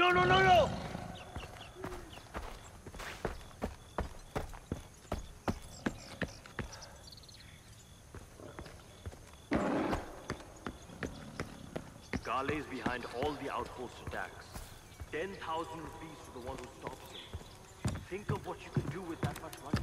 no! Gale is behind all the outpost attacks. 10,000 rupees to the one who stops him. Think of what you could do with that much money.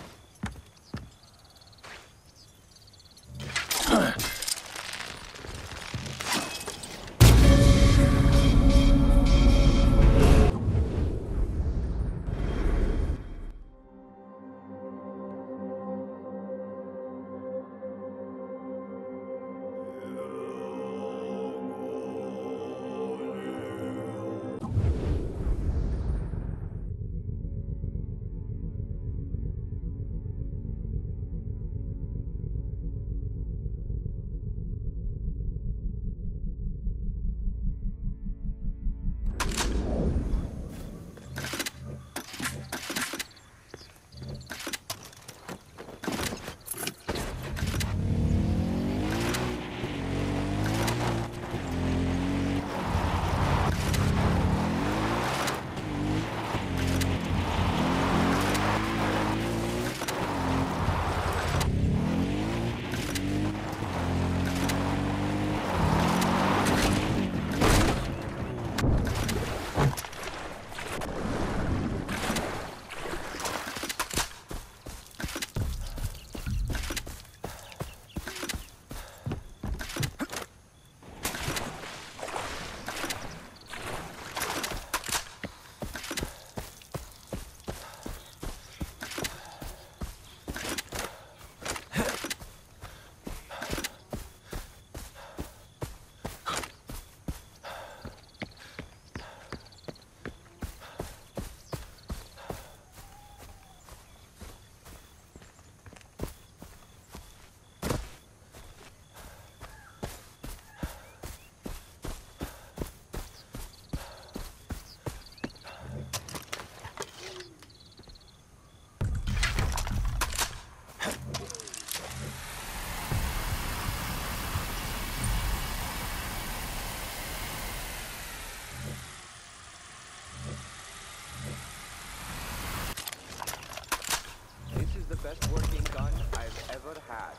The best working gun I've ever had.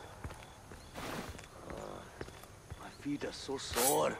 My feet are so sore.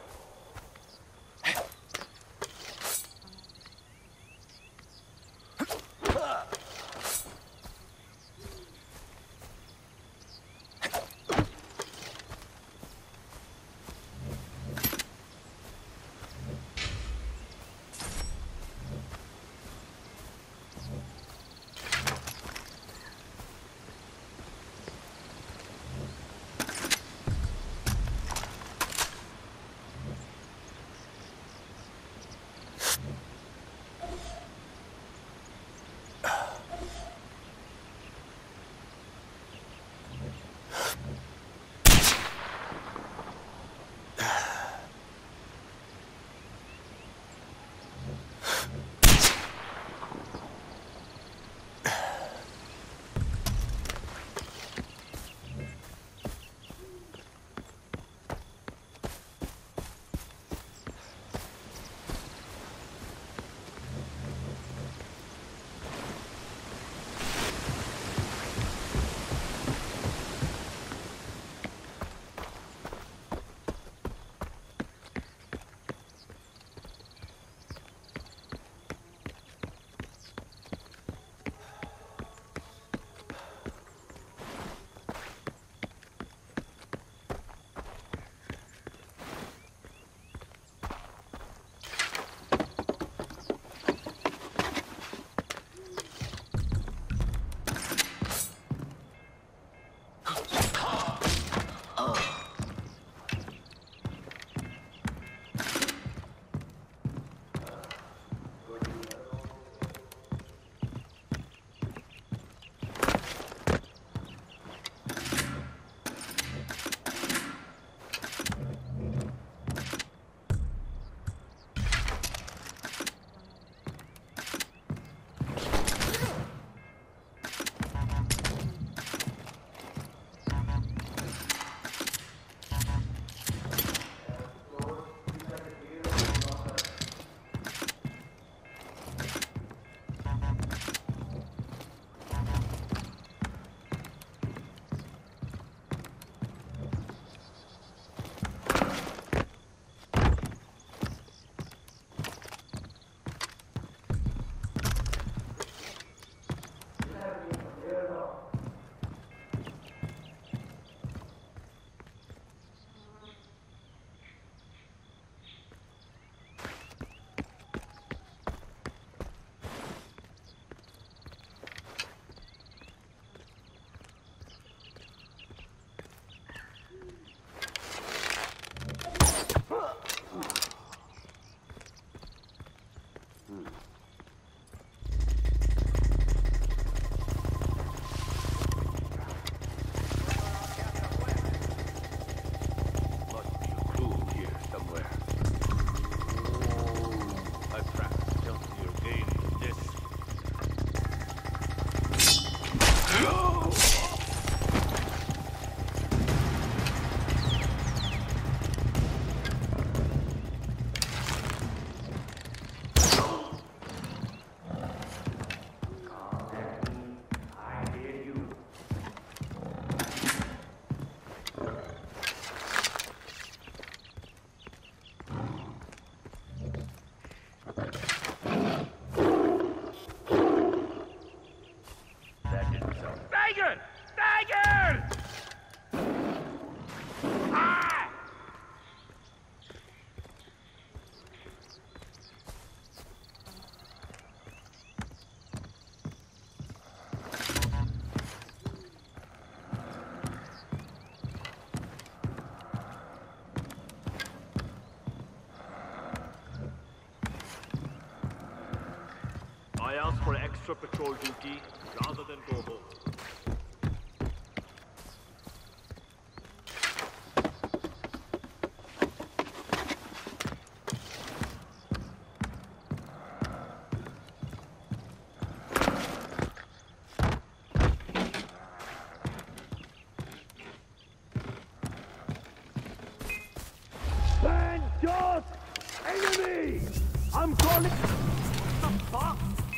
for extra patrol duty rather than go home. Bandit! Enemy! I'm calling... What the fuck?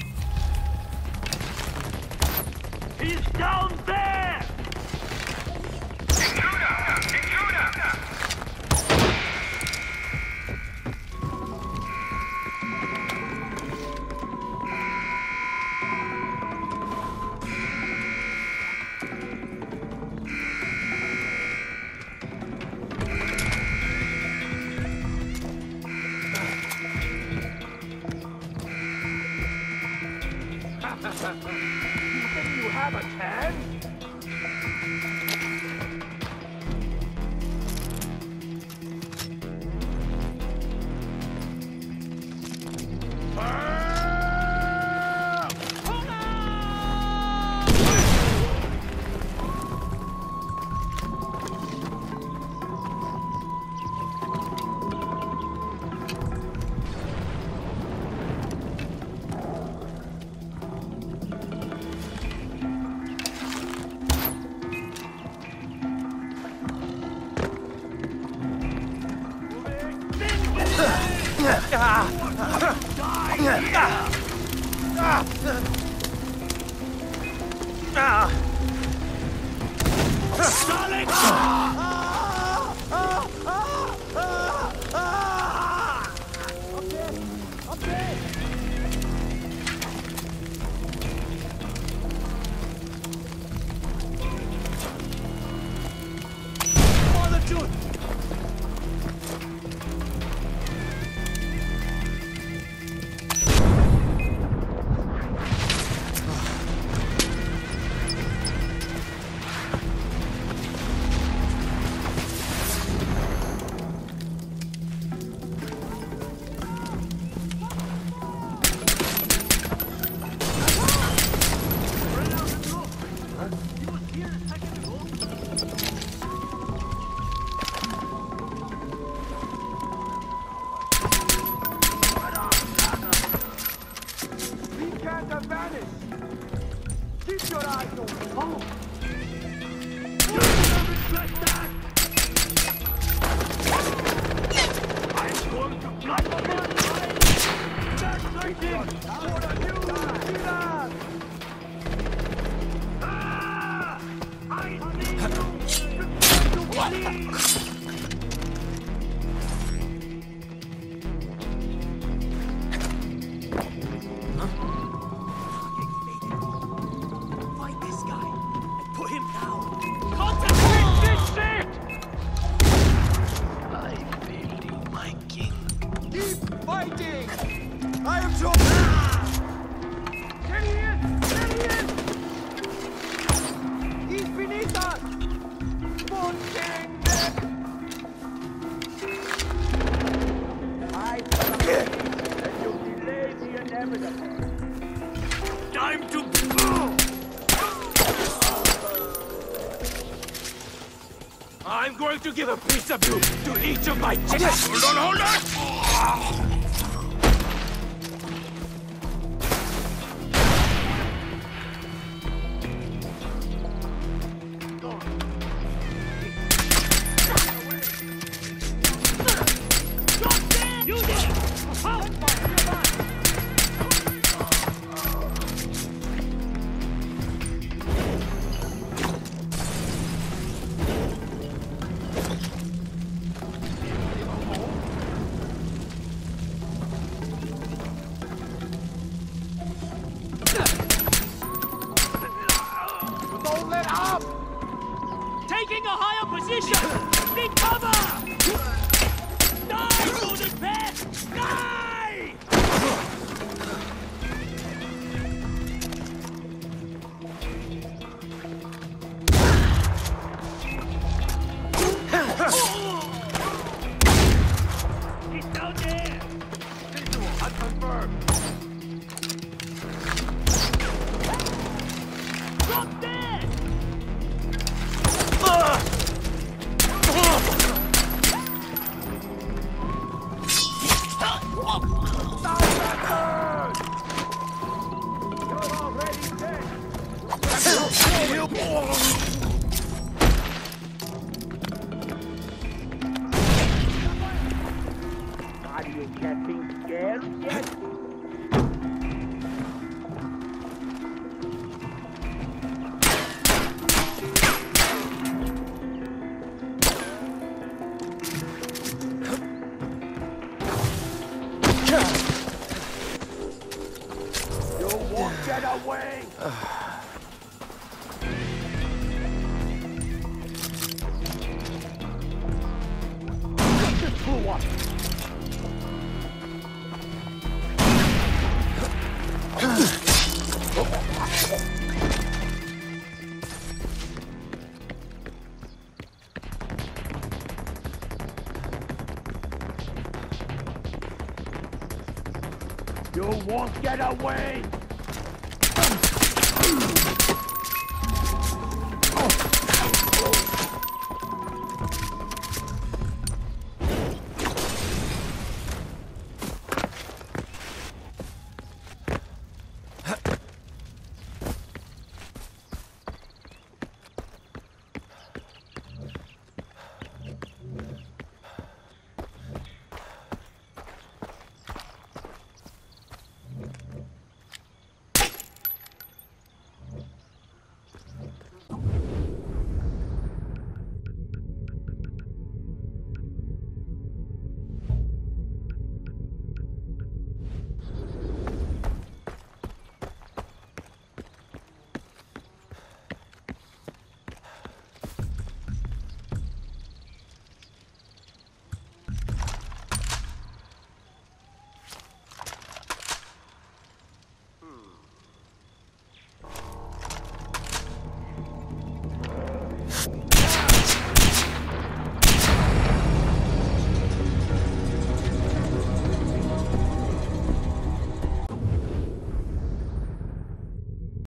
He's down there! You think you have a chance? Keep your eyes open. Oh. I'm going to cut him! That's searching! What are you? Silas! I see you! I am so... There he is! There he is! He's beneath us! Moon King! I that you delay the inevitable. Time to... I'm going to give a piece of you to each of my chickens! Hold on! Don't let up! Taking a higher position! Need cover! Die, golden pest! Die! He's down there! Visual, unconfirmed. Are you getting scared yet? You won't get away! Get this blue one! You won't get away!